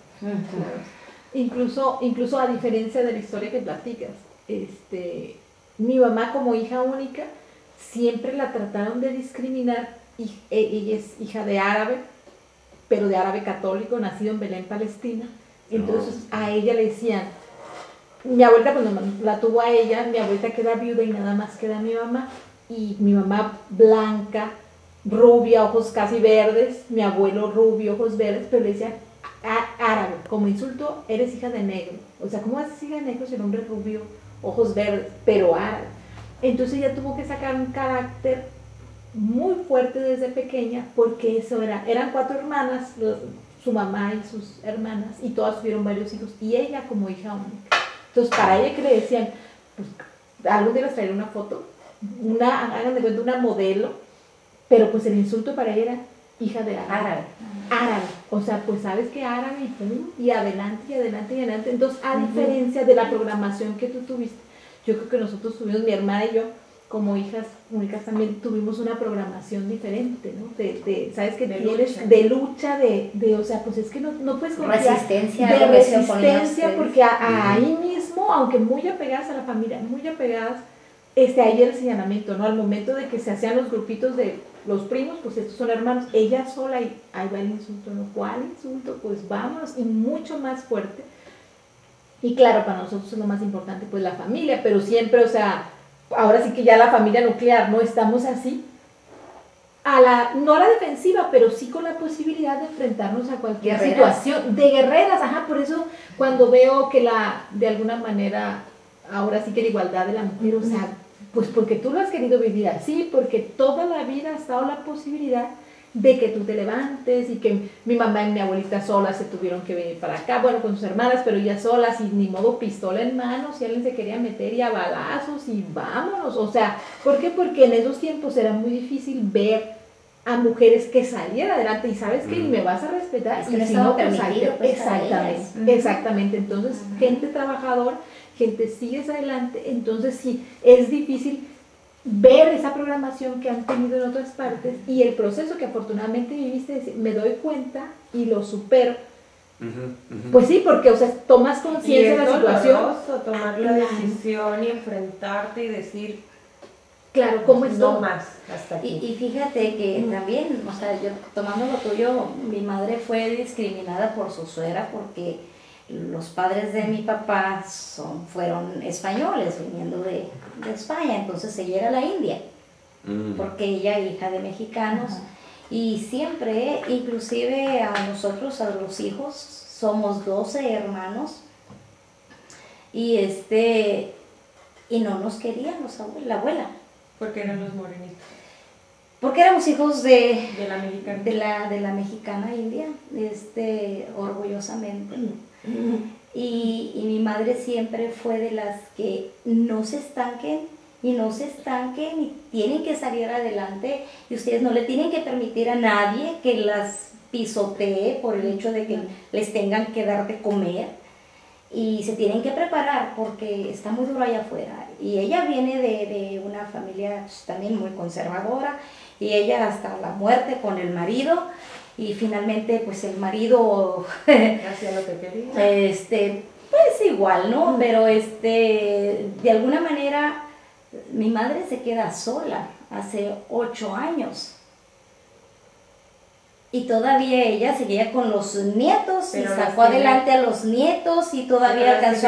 Incluso a diferencia de la historia que platicas, mi mamá como hija única siempre la trataron de discriminar. Ella es hija de árabe, pero de árabe católico, nacido en Belén, Palestina. Entonces a ella le decían, mi abuelita cuando la tuvo a ella, mi abuelita queda viuda y nada más queda mi mamá, y mi mamá blanca, rubia, ojos casi verdes, mi abuelo rubio, ojos verdes, pero le decían árabe, como insulto, eres hija de negro. O sea, ¿cómo vas a ser hija de negro si el hombre rubio, ojos verdes, pero árabe? Entonces ella tuvo que sacar un carácter muy fuerte desde pequeña, porque eso eran 4 hermanas, su mamá y sus hermanas, y todas tuvieron varios hijos, y ella como hija única. Entonces para ella que le decían, pues algún día les traeré una foto, hagan de cuenta una modelo, pero pues el insulto para ella era hija de árabe. O sea, pues sabes que árabe y pum, y adelante y adelante y adelante. Entonces, a diferencia de la programación que tú tuviste, yo creo que nosotros tuvimos, mi hermana y yo, como hijas únicas también tuvimos una programación diferente, ¿no? ¿Sabes qué? De lucha, o sea, pues es que no puedes confiar. Resistencia, de resistencia, porque ahí mismo no, aunque muy apegadas a la familia, muy apegadas, ahí el señalamiento, ¿no? Al momento de que se hacían los grupitos de los primos, pues estos son hermanos, ella sola, y ahí va el insulto, ¿no? ¿Cuál insulto? Pues vámonos, y mucho más fuerte. Y claro, para nosotros es lo más importante, pues la familia, pero siempre, o sea, ahora sí que ya la familia nuclear, ¿no? Estamos así, no a la defensiva, pero sí con la posibilidad de enfrentarnos a cualquier situación, de guerreras, ajá, por eso cuando veo que de alguna manera, ahora sí que la igualdad de la mujer, o sea, pues porque tú lo has querido vivir así, porque toda la vida ha estado la posibilidad de que tú te levantes, y que mi mamá y mi abuelita solas se tuvieron que venir para acá, bueno, con sus hermanas, pero ellas solas, y ni modo pistola en mano, si alguien se quería meter, y a balazos, y vámonos, o sea, ¿por qué? Porque en esos tiempos era muy difícil ver a mujeres que salieran adelante, y sabes que ni me vas a respetar, es que y no si estaba no, pues, permitido, pues, exactamente, exactamente, entonces, gente trabajadora, gente sigues adelante, entonces sí, es difícil ver esa programación que han tenido en otras partes, y el proceso que afortunadamente viviste, me doy cuenta y lo supero. Pues sí, porque, o sea, tomas conciencia de la situación. Es tomar la decisión y enfrentarte y decir, claro, ¿cómo es no todo? más, hasta aquí. Y fíjate que también, o sea, yo tomando lo tuyo, mi madre fue discriminada por su suegra porque los padres de mi papá fueron españoles, viniendo de España, entonces ella era la india, porque ella hija de mexicanos, y siempre, inclusive a nosotros, a los hijos, somos 12 hermanos, y y no nos querían la abuela. Porque eran los morenitos. Porque éramos hijos de la mexicana. De la mexicana india, orgullosamente. Y mi madre siempre fue de las que no se estanquen, y tienen que salir adelante, y ustedes no le tienen que permitir a nadie que las pisotee por el hecho de que les tengan que dar de comer, y se tienen que preparar porque está muy duro allá afuera. Y ella viene de una familia también muy conservadora, y ella hasta la muerte con el marido, y finalmente pues el marido hacía lo que quería. Pues igual, ¿no? Pero de alguna manera mi madre se queda sola hace 8 años. Y todavía ella seguía con los nietos, pero y sacó adelante a los nietos, y todavía alcanzó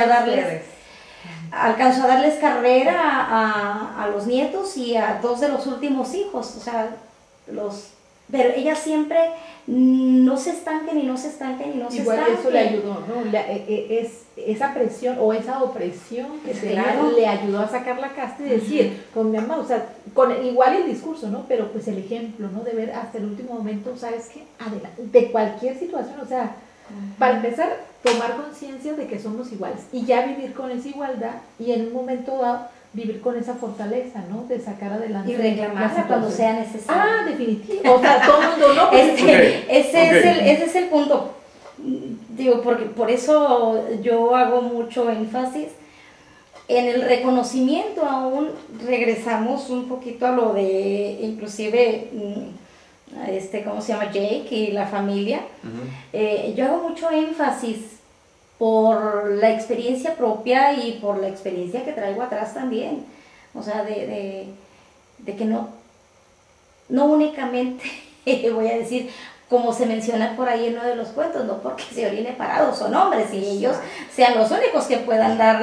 a darles carrera a los nietos y a 2 de los últimos hijos, o sea, pero ella siempre no se estanquen y no se estanquen y no se estanquen. Igual eso le ayudó, ¿no? Esa presión o esa opresión que tenía le ayudó a sacar la casta y decir, con mi mamá, o sea, igual el discurso, ¿no? Pero pues el ejemplo, ¿no? De ver hasta el último momento, ¿sabes qué? Adelante, de cualquier situación, o sea, para empezar, tomar conciencia de que somos iguales, y ya vivir con esa igualdad, y en un momento dado vivir con esa fortaleza, ¿no? De sacar adelante. Y reclamarla cuando sea necesario. Ah, definitivo. O sea, todo el mundo, ¿no? Ese es el punto. Digo, porque por eso yo hago mucho énfasis en el reconocimiento. Aún regresamos un poquito a lo de, inclusive, ¿cómo se llama? Jake y la familia. Yo hago mucho énfasis por la experiencia propia y por la experiencia que traigo atrás también, o sea, de que no únicamente, voy a decir, como se menciona por ahí en uno de los cuentos, no porque se orine parado, son hombres, y ellos sean los únicos que puedan dar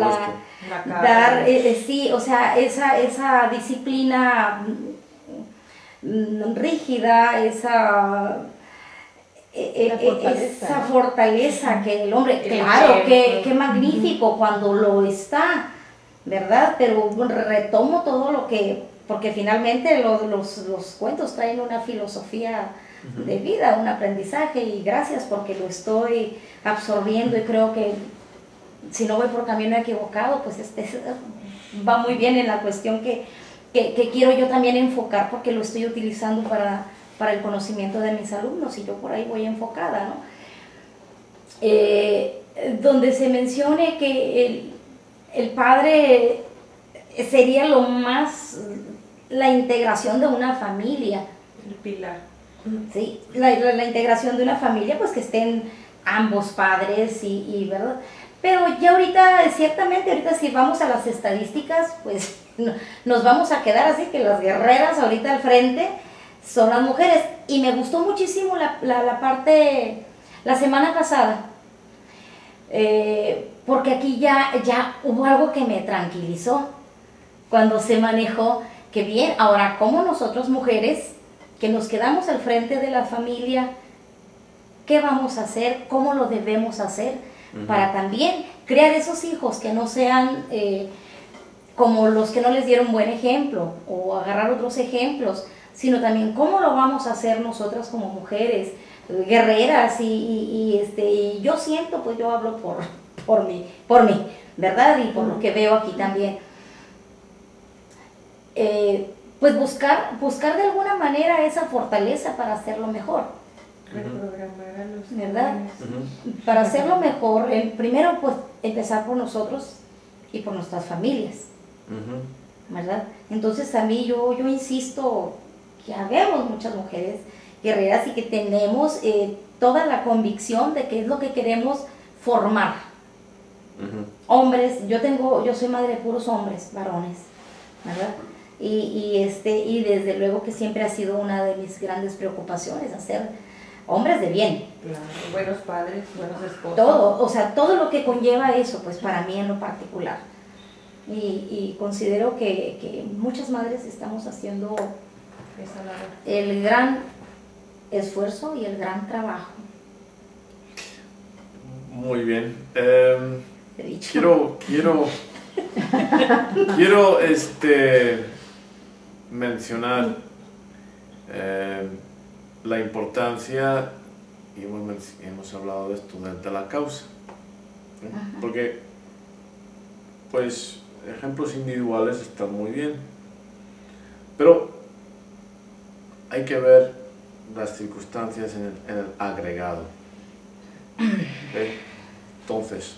sí, o sea, esa disciplina rígida, esa fortaleza que el hombre, claro, qué magnífico cuando lo está, ¿verdad? Pero retomo todo lo que, porque finalmente los cuentos traen una filosofía de vida, un aprendizaje, y gracias porque lo estoy absorbiendo, y creo que si no voy por camino equivocado, pues va muy bien en la cuestión que quiero yo también enfocar, porque lo estoy utilizando para el conocimiento de mis alumnos, y yo por ahí voy enfocada, ¿no? Donde se mencione que el padre sería la integración de una familia. El pilar. Sí, la integración de una familia, pues que estén ambos padres, y ¿verdad? Pero ya ahorita, ciertamente, ahorita si vamos a las estadísticas, pues nos vamos a quedar así, que las guerreras ahorita al frente son las mujeres. Y me gustó muchísimo la parte, la semana pasada, porque aquí ya hubo algo que me tranquilizó, cuando se manejó, que bien, ahora como nosotros mujeres, que nos quedamos al frente de la familia, ¿qué vamos a hacer? ¿Cómo lo debemos hacer? Para también crear esos hijos que no sean como los que no les dieron buen ejemplo, o agarrar otros ejemplos, sino también cómo lo vamos a hacer nosotras como mujeres, guerreras, y yo siento, pues yo hablo por mí, ¿verdad? Y por lo que veo aquí también. Pues buscar de alguna manera esa fortaleza para hacerlo mejor. Reprogramar a los ¿verdad? jóvenes. Para hacerlo mejor, primero pues empezar por nosotros y por nuestras familias, ¿verdad? Entonces a mí yo insisto que habemos muchas mujeres guerreras y que tenemos toda la convicción de que es lo que queremos formar. Hombres, yo soy madre de puros hombres, varones, ¿verdad? Y desde luego que siempre ha sido una de mis grandes preocupaciones, hacer hombres de bien. Claro, buenos padres, buenos esposos. Todo, o sea, todo lo que conlleva eso, pues para mí en lo particular. Y considero que muchas madres estamos haciendo Esa labor. el gran esfuerzo y el gran trabajo. Muy bien. He dicho. Quiero mencionar la importancia, y hemos hablado de esto, de la causa, ¿no? Porque pues ejemplos individuales están muy bien, pero hay que ver las circunstancias en el agregado. ¿Okay? Entonces,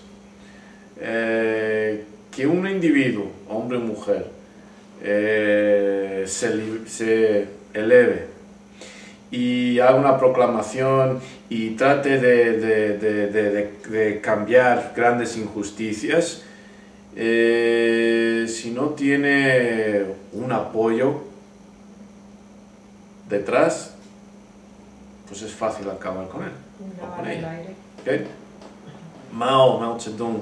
que un individuo, hombre o mujer, se eleve y haga una proclamación y trate de cambiar grandes injusticias, si no tiene un apoyo detrás, pues es fácil acabar con él o con ella. ¿Okay? Mao Zedong,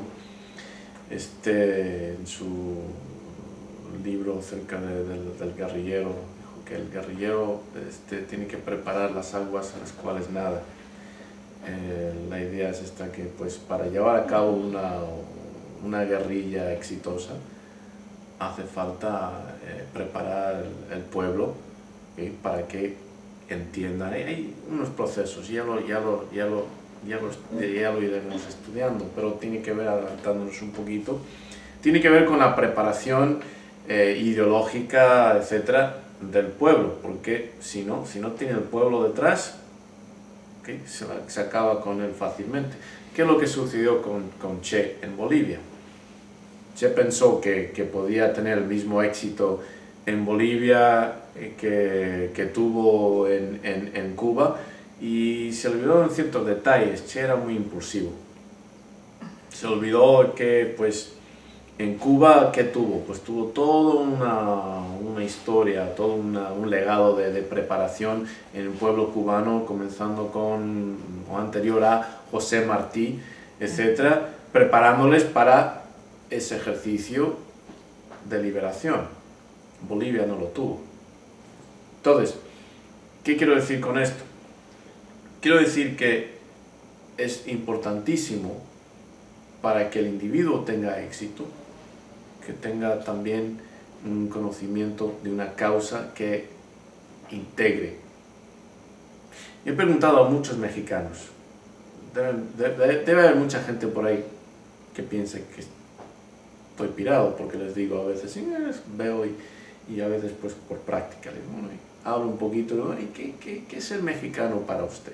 en su libro acerca del guerrillero, dijo que el guerrillero tiene que preparar las aguas a las cuales nada. La idea es esta, que pues para llevar a cabo una guerrilla exitosa hace falta preparar el pueblo, ¿okay? Para que entiendan. Hay unos procesos, ya lo iremos estudiando, pero tiene que ver, adelantándonos un poquito, tiene que ver con la preparación ideológica, etcétera, del pueblo, porque si no tiene el pueblo detrás, ¿okay? se acaba con él fácilmente. ¿Qué es lo que sucedió con Che en Bolivia? Che pensó que podía tener el mismo éxito en Bolivia que tuvo en Cuba, y se olvidó en ciertos detalles. Che era muy impulsivo. Se olvidó que pues en Cuba, ¿qué tuvo? Pues tuvo toda una historia, todo un legado de preparación en el pueblo cubano, comenzando con, o anterior a José Martí, etcétera, preparándoles para ese ejercicio de liberación. Bolivia no lo tuvo. Entonces, ¿qué quiero decir con esto? Quiero decir que es importantísimo para que el individuo tenga éxito, que tenga también un conocimiento de una causa que integre. He preguntado a muchos mexicanos, debe haber mucha gente por ahí que piense que estoy pirado, porque les digo a veces, sí, veo y a veces pues por práctica, les digo, bueno, hablo un poquito, ¿no? ¿Y qué es el mexicano para usted?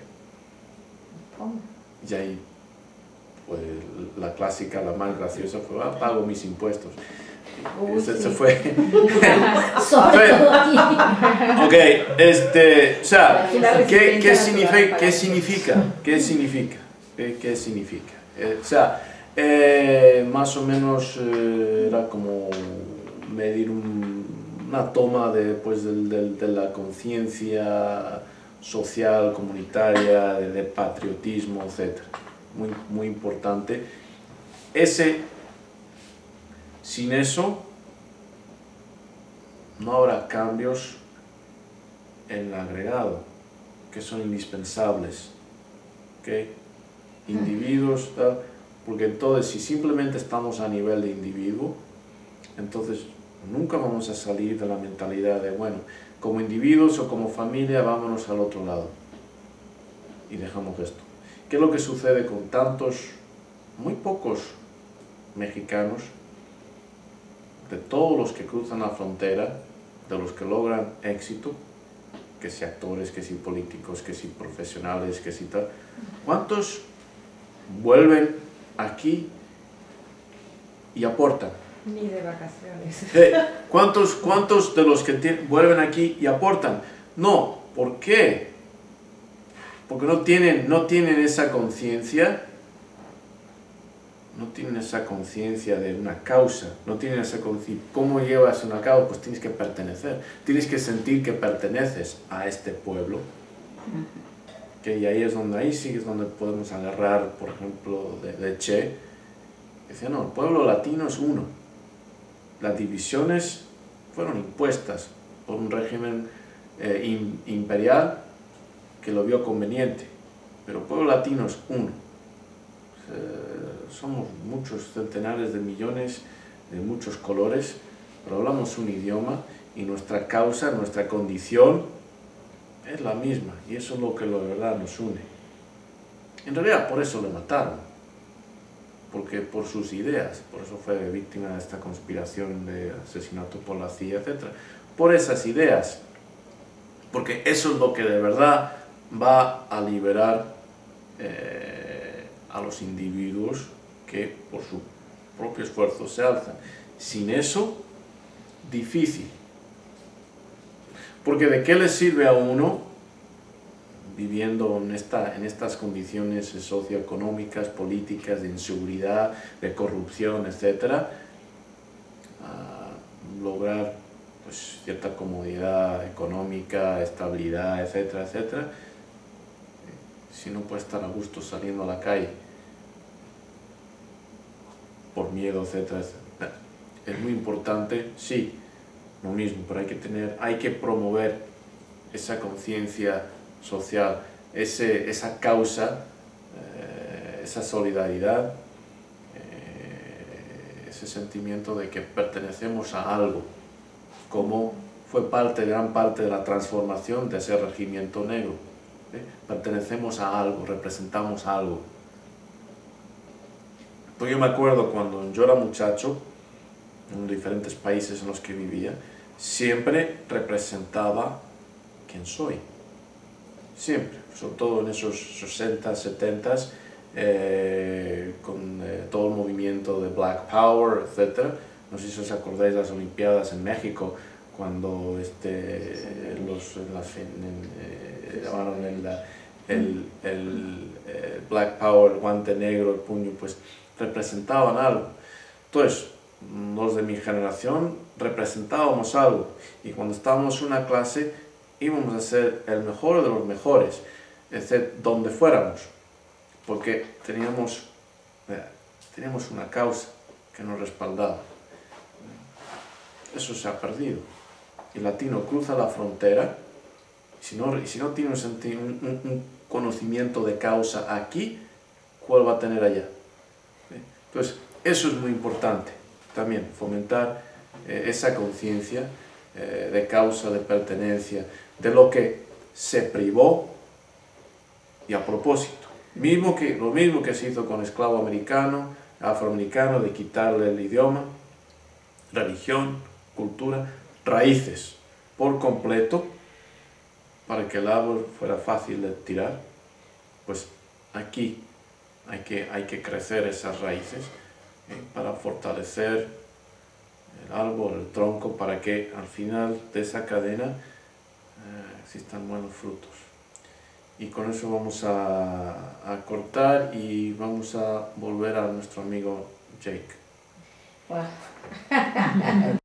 Y ahí, pues la clásica, la más graciosa fue, pago mis impuestos. Se fue. Sobre todo aquí. Ok, o sea, ¿qué significa? O sea, Más o menos era como medir una toma de, pues, de la conciencia social, comunitaria, de patriotismo, etc. Muy, muy importante. Sin eso, no habrá cambios en el agregado, que son indispensables. ¿Okay? Individuos, tal, porque entonces si simplemente estamos a nivel de individuo, entonces nunca vamos a salir de la mentalidad de, bueno, como individuos o como familia, vámonos al otro lado y dejamos esto. ¿Qué es lo que sucede con tantos, muy pocos mexicanos, de todos los que cruzan la frontera, de los que logran éxito, que si actores, que si políticos, que si profesionales, que si tal, ¿cuántos vuelven aquí y aportan? Ni de vacaciones. ¿Cuántos de los que vuelven aquí y aportan? No, ¿por qué? Porque no tienen esa conciencia, no tienen esa conciencia de una causa, no tienen esa conciencia. ¿Cómo llevas una causa? Pues tienes que pertenecer, tienes que sentir que perteneces a este pueblo. Y ahí sí es donde podemos agarrar, por ejemplo, de Che, que decía, no, el pueblo latino es uno. Las divisiones fueron impuestas por un régimen imperial que lo vio conveniente, pero el pueblo latino es uno. Somos muchos centenares de millones, de muchos colores, pero hablamos un idioma y nuestra causa, nuestra condición es la misma, y eso es lo que de verdad nos une. En realidad por eso le mataron, porque por sus ideas, por eso fue víctima de esta conspiración de asesinato por la CIA, etc. Por esas ideas, porque eso es lo que de verdad va a liberar a los individuos que por su propio esfuerzo se alzan. Sin eso, difícil. Porque ¿de qué le sirve a uno, viviendo en estas condiciones socioeconómicas, políticas, de inseguridad, de corrupción, etcétera, lograr pues, cierta comodidad económica, estabilidad, etcétera, etcétera, si no puede estar a gusto saliendo a la calle por miedo, etcétera, etcétera? Es muy importante, sí, lo mismo, pero hay que promover esa conciencia social, esa causa, esa solidaridad, ese sentimiento de que pertenecemos a algo, como fue gran parte de la transformación de ese regimiento negro. Pertenecemos a algo, representamos algo. Pues yo me acuerdo cuando yo era muchacho, en diferentes países en los que vivía, siempre representaba quién soy. Siempre, sobre todo en esos 60, 70, con todo el movimiento de Black Power, etc. No sé si os acordáis de las Olimpiadas en México, cuando llamaron el Black Power, el guante negro, el puño, pues representaban algo. Entonces, los de mi generación representábamos algo, y cuando estábamos en una clase íbamos a ser el mejor de los mejores, donde fuéramos, porque teníamos una causa que nos respaldaba. Eso se ha perdido. El latino cruza la frontera, y si no tiene un conocimiento de causa aquí, ¿cuál va a tener allá? Entonces, eso es muy importante también, fomentar esa conciencia de causa, de pertenencia, de lo que se privó y a propósito. Lo mismo que se hizo con esclavo americano, afroamericano, de quitarle el idioma, religión, cultura, raíces por completo, para que el árbol fuera fácil de tirar. Pues aquí hay que crecer esas raíces para fortalecer el árbol, el tronco, para que al final de esa cadena existan buenos frutos. Y con eso vamos a cortar y vamos a volver a nuestro amigo Jake. Wow.